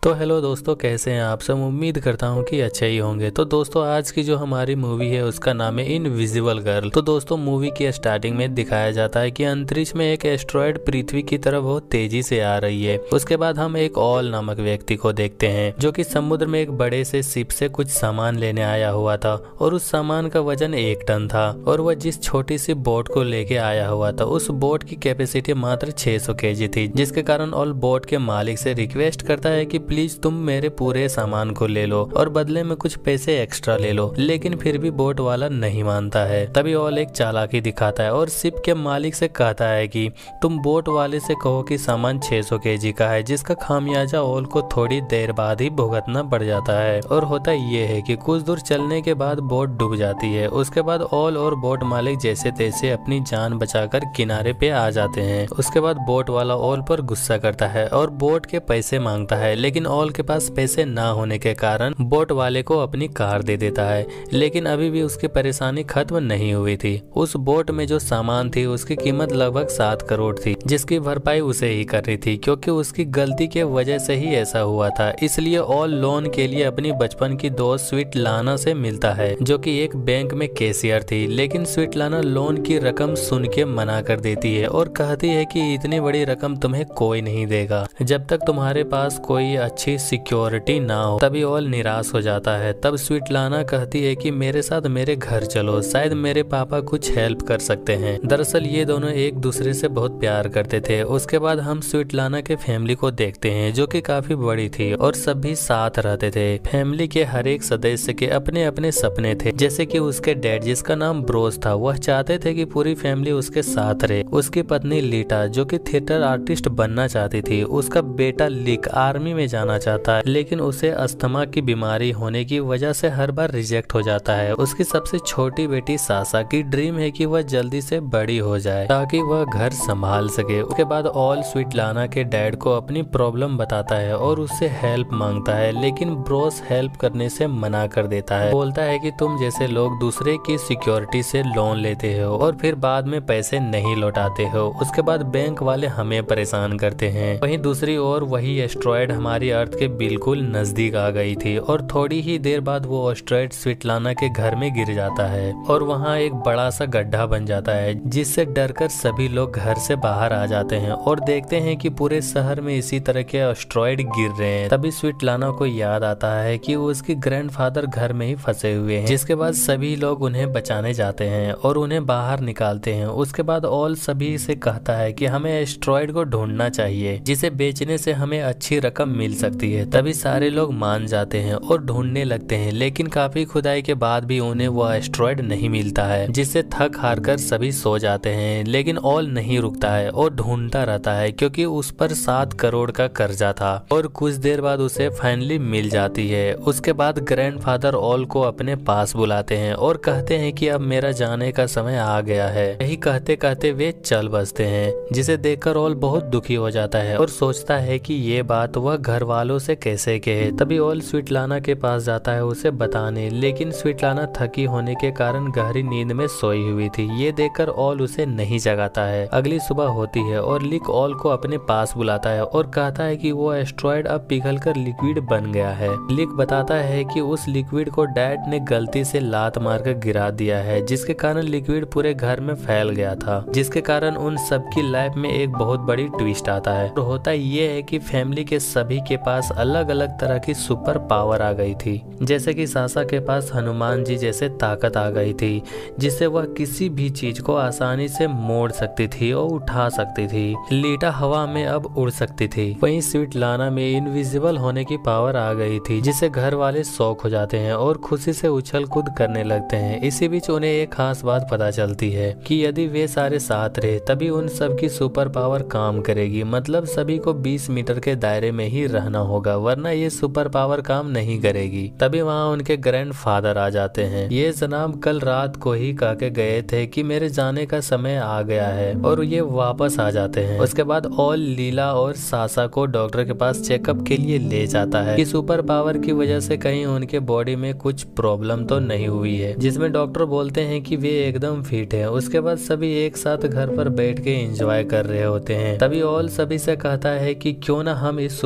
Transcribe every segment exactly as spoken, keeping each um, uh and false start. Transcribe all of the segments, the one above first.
तो हेलो दोस्तों, कैसे हैं आप सब। उम्मीद करता हूं कि अच्छे ही होंगे। तो दोस्तों, आज की जो हमारी मूवी है उसका नाम है इनविजिबल गर्ल। तो दोस्तों, मूवी की स्टार्टिंग में दिखाया जाता है कि अंतरिक्ष में एक एस्ट्रॉयड पृथ्वी की तरफ बहुत तेजी से आ रही है। उसके बाद हम एक ऑल नामक व्यक्ति को देखते हैं जो कि समुद्र में एक बड़े से शिप से कुछ सामान लेने आया हुआ था और उस सामान का वजन एक टन था और वह जिस छोटी सी बोट को लेके आया हुआ था उस बोट की कैपेसिटी मात्र छह सौ केजी थी, जिसके कारण ऑल बोट के मालिक से रिक्वेस्ट करता है कि प्लीज तुम मेरे पूरे सामान को ले लो और बदले में कुछ पैसे एक्स्ट्रा ले लो, लेकिन फिर भी बोट वाला नहीं मानता है। तभी ऑल एक चालाकी दिखाता है और शिप के मालिक से कहता है कि तुम बोट वाले से कहो कि सामान छह सौ केजी का है, जिसका खामियाजा ऑल को थोड़ी देर बाद ही भुगतना पड़ जाता है। और होता ये है कि कुछ दूर चलने के बाद बोट डूब जाती है। उसके बाद ऑल और बोट मालिक जैसे तैसे अपनी जान बचाकर किनारे पे आ जाते हैं। उसके बाद बोट वाला ऑल पर गुस्सा करता है और बोट के पैसे मांगता है, लेकिन ऑल के पास पैसे ना होने के कारण बोट वाले को अपनी कार दे देता है। लेकिन अभी भी उसकी परेशानी खत्म नहीं हुई थी। उस बोट में जो सामान थी उसकी कीमत लगभग सात करोड़ थी, जिसकी भरपाई उसे ही करनी थी क्योंकि उसकी गलती के वजह से ही ऐसा हुआ था। इसलिए ऑल लोन के लिए अपनी बचपन की दोस्त स्वीटलाना से मिलता है जो कि एक बैंक में कैशियर थी। लेकिन स्वीटलाना लोन की रकम सुन के मना कर देती है और कहती है कि इतनी बड़ी रकम तुम्हें कोई नहीं देगा जब तक तुम्हारे पास कोई अच्छी सिक्योरिटी ना हो। तभी ऑल निराश हो जाता है। तब स्वीटलाना कहती है कि मेरे साथ मेरे घर चलो, शायद मेरे पापा कुछ हेल्प कर सकते हैं। दरअसल ये दोनों एक दूसरे से बहुत प्यार करते थे। उसके बाद हम स्वीटलाना के फैमिली को देखते हैं जो कि काफी बड़ी थी और सभी साथ रहते थे। फैमिली के हर एक सदस्य के अपने अपने सपने थे, जैसे कि उसके डैड जिसका नाम ब्रोस था, वह चाहते थे कि पूरी फैमिली उसके साथ रहे। उसकी पत्नी लीटा जो कि थिएटर आर्टिस्ट बनना चाहती थी। उसका बेटा लिक आर्मी में जाना चाहता है, लेकिन उसे अस्थमा की बीमारी होने की वजह से हर बार रिजेक्ट हो जाता है। उसकी सबसे छोटी बेटी सासा की ड्रीम है कि वह जल्दी से बड़ी हो जाए ताकि वह घर संभाल सके। उसके बाद ऑल स्वीटलाना के डैड को अपनी प्रॉब्लम बताता है और उससे हेल्प मांगता है, लेकिन ब्रोस हेल्प करने से मना कर देता है। बोलता है कि तुम जैसे लोग दूसरे की सिक्योरिटी से लोन लेते हो और फिर बाद में पैसे नहीं लौटाते हो। उसके बाद बैंक वाले हमें परेशान करते हैं। वहीं दूसरी ओर वही एस्ट्रॉयड हमारी अर्थ के बिल्कुल नजदीक आ गई थी और थोड़ी ही देर बाद वो एस्ट्रॉयड स्वीटलाना के घर में गिर जाता है और वहाँ एक बड़ा सा गड्ढा बन जाता है, जिससे डरकर सभी लोग घर से बाहर आ जाते हैं और देखते हैं कि पूरे शहर में इसी तरह के एस्ट्रॉयड गिर रहे हैं। तभी स्वीटलाना को याद आता है कि उसके ग्रैंडफादर घर में ही फंसे हुए हैं, जिसके बाद सभी लोग उन्हें बचाने जाते हैं और उन्हें बाहर निकालते हैं। उसके बाद ऑल सभी से कहता है कि हमें एस्ट्रॉयड को ढूंढना चाहिए, जिसे बेचने से हमें अच्छी रकम मिल सकती है। तभी सारे लोग मान जाते हैं और ढूंढने लगते हैं, लेकिन काफी खुदाई के बाद भी उन्हें वह एस्ट्रॉयड नहीं मिलता है, जिससे थक हार कर सभी सो जाते हैं। लेकिन ऑल नहीं रुकता है और ढूंढता रहता है क्योंकि उस पर सात करोड़ का कर्जा था और कुछ देर बाद उसे फाइनली मिल जाती है। उसके बाद ग्रैंडफादर ऑल को अपने पास बुलाते हैं और कहते हैं कि अब मेरा जाने का समय आ गया है। यही कहते कहते वे चल बसते हैं, जिसे देखकर ऑल बहुत दुखी हो जाता है और सोचता है कि ये बात वह घर वालों से कैसे कहे। तभी ऑल स्वीटलाना के पास जाता है उसे बताने, लेकिन स्वीटलाना थकी होने के कारण गहरी नींद में सोई हुई थी। ये देखकर ऑल उसे नहीं जगाता है। अगली सुबह होती है और लिक ऑल को अपने पास बुलाता है और कहता है कि वो एस्ट्रॉयड अब पिघलकर लिक्विड बन गया है। लिक बताता है कि उस लिक्विड को डैड ने गलती से लात मारकर गिरा दिया है, जिसके कारण लिक्विड पूरे घर में फैल गया था, जिसके कारण उन सबकी लाइफ में एक बहुत बड़ी ट्विस्ट आता है। और होता ये है कि फैमिली के सभी के पास अलग अलग तरह की सुपर पावर आ गई थी, जैसे कि सासा के पास हनुमान जी जैसे ताकत आ गई थी, जिससे वह किसी भी चीज को आसानी से मोड़ सकती थी और उठा सकती थी। लीटा हवा में अब उड़ सकती थी। वहीं स्वीटलाना में इनविजिबल होने की पावर आ गई थी, जिससे घर वाले शौक हो जाते हैं और खुशी से उछल कूद करने लगते हैं। इसी बीच उन्हें एक खास बात पता चलती है कि यदि वे सारे साथ रहे तभी उन सबकी सुपर पावर काम करेगी। मतलब सभी को बीस मीटर के दायरे में ही रहना होगा, वरना ये सुपर पावर काम नहीं करेगी। तभी वहाँ उनके ग्रैंडफादर आ जाते हैं। ये जनाब कल रात को ही कह के गए थे कि मेरे जाने का समय आ गया है और ये वापस आ जाते हैं। उसके बाद ऑल लीला और सासा को डॉक्टर के पास चेकअप के लिए ले जाता है कि सुपर पावर की वजह से कहीं उनके बॉडी में कुछ प्रॉब्लम तो नहीं हुई है, जिसमें डॉक्टर बोलते हैं कि वे एकदम फिट है। उसके बाद सभी एक साथ घर पर बैठ के एंजॉय कर रहे होते हैं। तभी ऑल सभी से कहता है कि क्यों ना हम इस सुपर पावर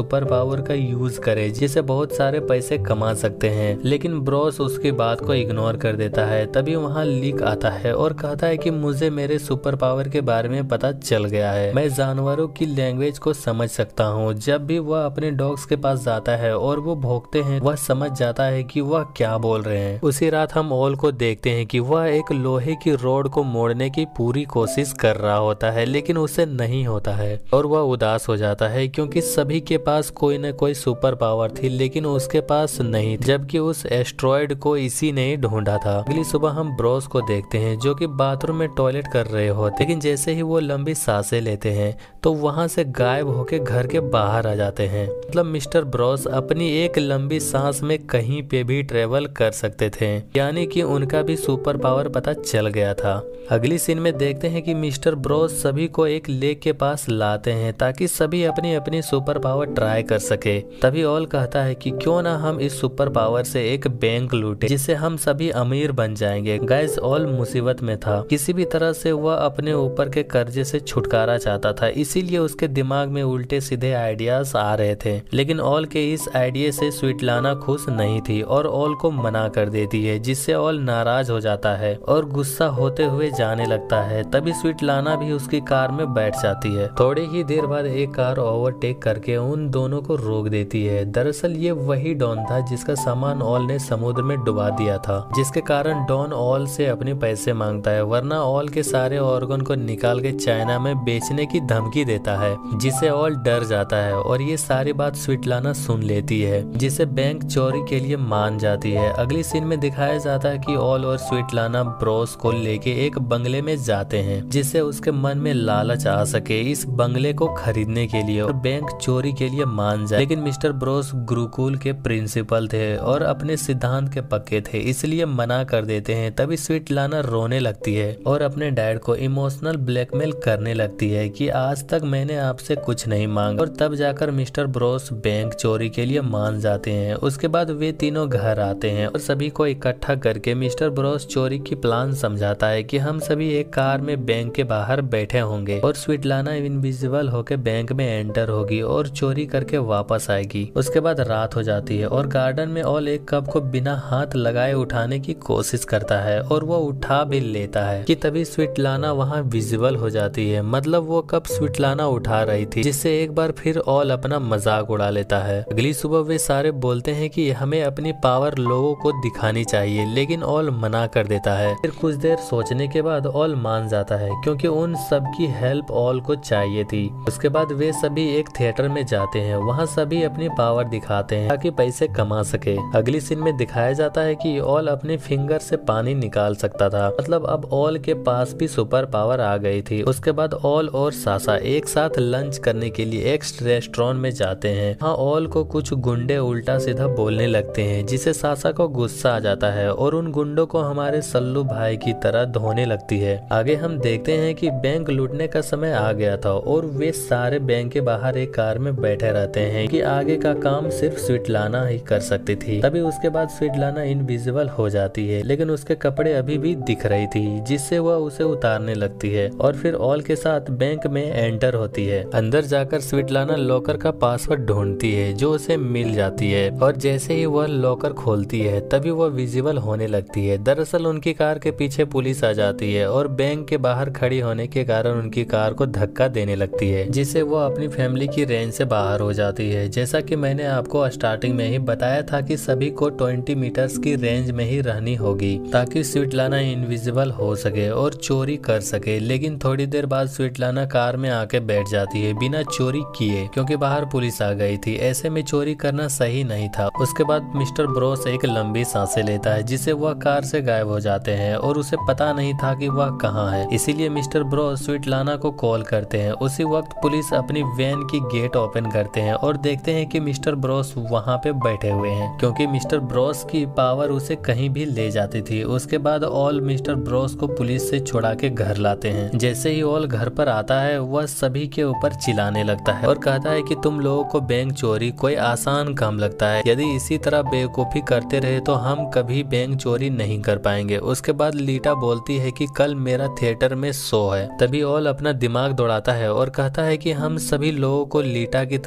पावर का यूज करे जिससे बहुत सारे पैसे कमा सकते हैं, लेकिन ब्रॉस उसकी बात को इग्नोर कर देता है। तभी वहाँ लीक आता है और कहता है कि मुझे मेरे सुपर पावर के बारे में पता चल गया है, मैं जानवरों की लैंग्वेज को समझ सकता हूँ। जब भी वह अपने डॉग्स के पास जाता है और वो भौंकते हैं, वह समझ जाता है कि वह क्या बोल रहे हैं। उसी रात हम ऑल को देखते हैं कि वह एक लोहे की रोड को मोड़ने की पूरी कोशिश कर रहा होता है, लेकिन उसे नहीं होता है और वह उदास हो जाता है क्योंकि सभी के पास कोई न कोई सुपर पावर थी लेकिन उसके पास नहीं, जबकि उस एस्ट्रॉयड को इसी ने ढूंढा था। अगली सुबह हम ब्रॉस को देखते हैं जो कि बाथरूम में टॉयलेट कर रहे होते, लेकिन जैसे ही वो लंबी सांसें लेते हैं तो वहां से गायब होकर घर के बाहर आ जाते हैं। मतलब मिस्टर ब्रॉस अपनी एक लंबी सांस में कहीं पे भी ट्रेवल कर सकते थे, यानी कि उनका भी सुपर पावर पता चल गया था। अगली सीन में देखते हैं कि मिस्टर ब्रॉस सभी को एक लेक के पास लाते हैं ताकि सभी अपनी अपनी सुपर पावर ट्राई कर सके। तभी ऑल कहता है कि क्यों ना हम इस सुपर पावर से एक बैंक लूटे जिससे हम सभी अमीर बन जाएंगे। गाइस, ऑल मुसीबत में था, किसी भी तरह से वह अपने ऊपर के कर्जे से छुटकारा चाहता था, इसीलिए उसके दिमाग में उल्टे सीधे आइडियाज आ रहे थे। लेकिन ऑल के इस आइडिया से स्वीटलाना खुश नहीं थी और ऑल को मना कर देती है, जिससे ऑल नाराज हो जाता है और गुस्सा होते हुए जाने लगता है। तभी स्वीटलाना भी उसकी कार में बैठ जाती है। थोड़ी ही देर बाद एक कार ओवरटेक करके उन दोनों को रोक देती है। दरअसल ये वही डॉन था जिसका सामान ऑल ने समुद्र में डुबा दिया था, जिसके कारण डॉन ऑल से अपने पैसे मांगता है, वरना ऑल के सारे ऑर्गन को निकाल के चाइना में बेचने की धमकी देता है, जिससे ऑल डर जाता है और ये सारी बात स्वीटलाना सुन लेती है, जिसे बैंक चोरी के लिए मान जाती है। अगली सीन में दिखाया जाता है कि ऑल और स्वीटलाना ब्रॉस को लेके एक बंगले में जाते हैं, जिससे उसके मन में लालच आ सके इस बंगले को खरीदने के लिए और बैंक चोरी के लिए मान जाए। लेकिन मिस्टर ब्रॉस गुरुकुल के प्रिंसिपल थे और अपने सिद्धांत के पक्के थे, इसलिए मना कर देते हैं। तभी स्वीटलाना रोने लगती है और अपने डैड को इमोशनल ब्लैकमेल करने लगती है कि आज तक मैंने आपसे कुछ नहीं मांगा, और तब जाकर मिस्टर ब्रॉस बैंक चोरी के लिए मान जाते हैं। उसके बाद वे तीनों घर आते हैं और सभी को इकट्ठा करके मिस्टर ब्रॉस चोरी की प्लान समझाता है कि हम सभी एक कार में बैंक के बाहर बैठे होंगे और स्वीटलाना इनविजिबल होकर बैंक में एंटर होगी और चोरी करके वापस आएगी। उसके बाद रात हो जाती है और गार्डन में ऑल एक कप को बिना हाथ लगाए उठाने की कोशिश करता है और वो उठा भी लेता है कि तभी स्वीटलाना वहाँ विजिबल हो जाती है। मतलब वो कप स्वीटलाना उठा रही थी, जिससे एक बार फिर ऑल अपना मजाक उड़ा लेता है। अगली सुबह वे सारे बोलते हैं कि हमें अपनी पावर लोगों को दिखानी चाहिए, लेकिन ऑल मना कर देता है। फिर कुछ देर सोचने के बाद ऑल मान जाता है क्योंकि उन सब की हेल्प ऑल को चाहिए थी। उसके बाद वे सभी एक थिएटर में जाते हैं, वहाँ सभी अपनी पावर दिखाते हैं ताकि पैसे कमा सके। अगली सीन में दिखाया जाता है कि ऑल अपने फिंगर से पानी निकाल सकता था, मतलब अब ऑल के पास भी सुपर पावर आ गई थी। उसके बाद ऑल और सासा एक साथ लंच करने के लिए एक रेस्टोरेंट में जाते हैं। हाँ, ऑल को कुछ गुंडे उल्टा सीधा बोलने लगते हैं, जिससे सासा को गुस्सा आ जाता है और उन गुंडों को हमारे सल्लू भाई की तरह धोने लगती है। आगे हम देखते हैं कि बैंक लूटने का समय आ गया था और वे सारे बैंक के बाहर एक कार में बैठे रहते हैं कि आगे का काम सिर्फ स्वीटलाना ही कर सकती थी। तभी उसके बाद स्वीटलाना इनविजिबल हो जाती है, लेकिन उसके कपड़े अभी भी दिख रही थी, जिससे वह उसे उतारने लगती है और फिर ऑल के साथ बैंक में एंटर होती है। अंदर जाकर स्वीटलाना लॉकर का पासवर्ड ढूंढती है जो उसे मिल जाती है और जैसे ही वह लॉकर खोलती है तभी वह विजिबल होने लगती है। दरअसल उनकी कार के पीछे पुलिस आ जाती है और बैंक के बाहर खड़ी होने के कारण उनकी कार को धक्का देने लगती है, जिससे वो अपनी फैमिली की रेंज से बाहर हो जाती है। जैसा कि मैंने आपको स्टार्टिंग में ही बताया था कि सभी को बीस मीटर्स की रेंज में ही रहनी होगी ताकि स्वीटलाना इनविजिबल हो सके और चोरी कर सके। लेकिन थोड़ी देर बाद स्वीटलाना कार में आके बैठ जाती है बिना चोरी किए, क्योंकि बाहर पुलिस आ गई थी। ऐसे में चोरी करना सही नहीं था। उसके बाद मिस्टर ब्रॉस एक लंबी सांसें लेता है, जिससे वह कार से गायब हो जाते हैं और उसे पता नहीं था कि वह कहाँ है। इसीलिए मिस्टर ब्रॉस स्वीटलाना को कॉल करते हैं। उसी वक्त पुलिस अपनी वैन की गेट ओपन करते हैं और देखते हैं कि मिस्टर ब्रॉस वहाँ पे बैठे हुए हैं, क्योंकि मिस्टर ब्रॉस की पावर उसे कहीं भी ले जाती थी। उसके बाद ऑल मिस्टर ब्रॉस को पुलिस से छुड़ा के घर लाते हैं। जैसे ही ऑल घर पर आता है वह सभी के ऊपर चिल्लाने लगता है और कहता है कि तुम लोगों को बैंक चोरी कोई आसान काम लगता है, यदि इसी तरह बेवकूफी करते रहे तो हम कभी बैंक चोरी नहीं कर पाएंगे। उसके बाद लीटा बोलती है कि कल मेरा थिएटर में शो है। तभी ऑल अपना दिमाग दौड़ाता है और कहता है कि हम सभी लोगों को लीटा की तरफ डायवर्ट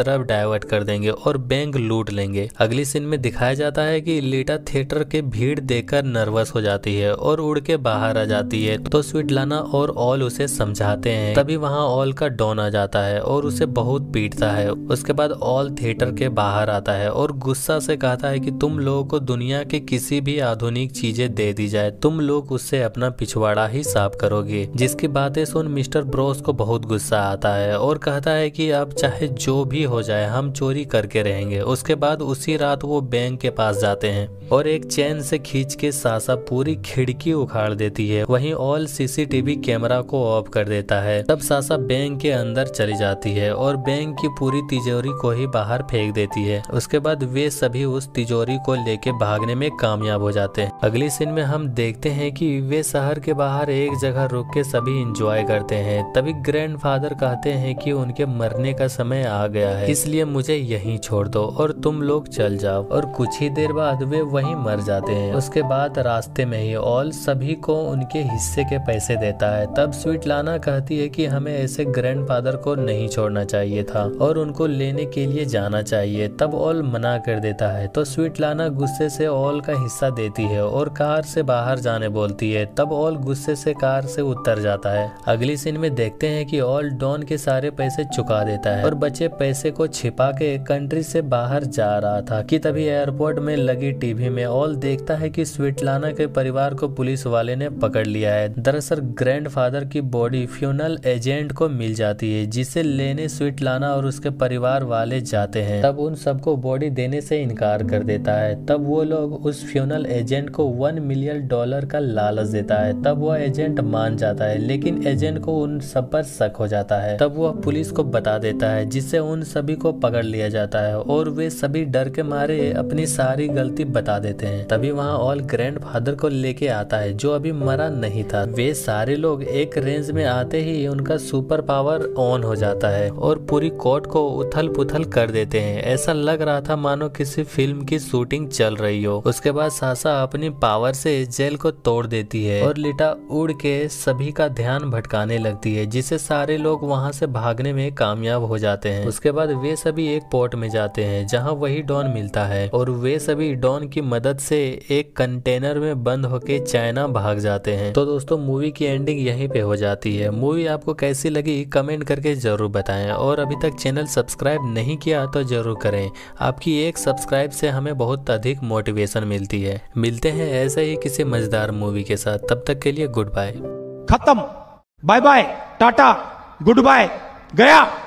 डाइवर्ट कर देंगे और बैंक लूट लेंगे। अगली सीन में दिखाया जाता है कि लीटा थिएटर के भीड़ देखकर नर्वस हो जाती है और उड़ के बाहर आ जाती है। तो स्वीटलाना और ऑल उसे समझाते हैं। तभी वहाँ ऑल का डॉन आ जाता है और उसे बहुत पीटता है। उसके बाद ऑल थिएटर के बाहर आता है और गुस्सा से कहता है कि तुम लोगों को दुनिया के किसी भी आधुनिक चीजें दे दी जाए, तुम लोग उससे अपना पिछवाड़ा ही साफ करोगे। जिसकी बातें सुन मिस्टर ब्रोस को बहुत गुस्सा आता है और कहता है कि अब चाहे जो भी हो जाए हम चोरी करके रहेंगे। उसके बाद उसी रात वो बैंक के पास जाते हैं और एक चैन से खींच के सासा पूरी खिड़की उखाड़ देती है। वहीं ऑल सीसीटीवी कैमरा को ऑफ कर देता है। तब सासा बैंक के अंदर चली जाती है और बैंक की पूरी तिजोरी को ही बाहर फेंक देती है। उसके बाद वे सभी उस तिजोरी को लेके भागने में कामयाब हो जाते हैं। अगली सीन में हम देखते हैं कि वे शहर के बाहर एक जगह रुक के सभी इंजॉय करते हैं। तभी ग्रैंडफादर कहते हैं कि उनके मरने का समय आ गया है, इसलिए मुझे यहीं छोड़ दो और तुम लोग चल जाओ। और कुछ ही देर बाद वे वहीं मर जाते हैं। उसके बाद रास्ते में ही ऑल सभी को उनके हिस्से के पैसे देता है। तब स्वीटलाना कहती है कि हमें ऐसे ग्रैंडफादर को नहीं छोड़ना चाहिए था और उनको लेने के लिए जाना चाहिए। तब ऑल मना कर देता है। तो स्वीटलाना गुस्से से ऑल का हिस्सा देती है और कार से बाहर जाने बोलती है। तब ऑल गुस्से से कार से उतर जाता है। अगली सीन में देखते हैं कि ऑल डॉन के सारे पैसे चुका देता है और बचे पैसे को छिपा के कंट्री से बाहर जा रहा था कि तभी एयरपोर्ट में लगी टीवी में ऑल देखता है कि स्वीटलाना के परिवार को पुलिस वाले ने पकड़ लिया है। दरअसल ग्रैंडफादर की बॉडी फ्यूनरल एजेंट को मिल जाती है, जिसे लेने स्वीटलाना और उसके परिवार वाले जाते हैं। तब उन सबको बॉडी देने से इनकार कर देता है। तब वो लोग उस फ्यूनरल एजेंट को वन मिलियन डॉलर का लालच देता है। तब वह एजेंट मान जाता है, लेकिन एजेंट को उन सब पर शक हो जाता है। तब वह पुलिस को बता देता है, जिससे उन सभी को पकड़ लिया जाता है और वे सभी डर के मारे अपनी सारी गलती बता देते हैं। तभी वहाँ ऑल ग्रैंडफादर को लेके आता है, जो अभी मरा नहीं था। वे सारे लोग एक रेंज में आते ही उनका सुपर पावर ऑन हो जाता है और पूरी कोर्ट को उथल पुथल कर देते हैं। ऐसा लग रहा था मानो किसी फिल्म की शूटिंग चल रही हो। उसके बाद सासा अपनी पावर से जेल को तोड़ देती है और लीटा उड़ के सभी का ध्यान भटकाने लगती है, जिससे सारे लोग वहां से भागने में कामयाब हो जाते हैं। उसके बाद वे सभी एक पोर्ट में जाते हैं जहां वही डॉन मिलता है और वे सभी डॉन की मदद से एक कंटेनर में बंद होके चाइना भाग जाते हैं। तो दोस्तों मूवी की एंडिंग यहीं पे हो जाती है। मूवी आपको कैसी लगी कमेंट करके जरूर बताएं और अभी तक चैनल सब्सक्राइब नहीं किया तो जरूर करें। आपकी एक सब्सक्राइब से हमें बहुत अधिक मोटिवेशन मिलती है। मिलते हैं ऐसे ही किसी मजेदार मूवी के साथ, तब तक के लिए गुड बाय। खत्म, bye bye, tata, good bye, गया।